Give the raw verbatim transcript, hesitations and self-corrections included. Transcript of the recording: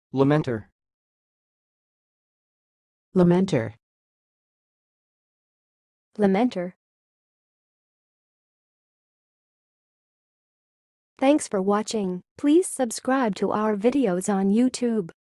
lamenter, lamenter, lamenter. Thanks for watching. Please subscribe to our videos on YouTube.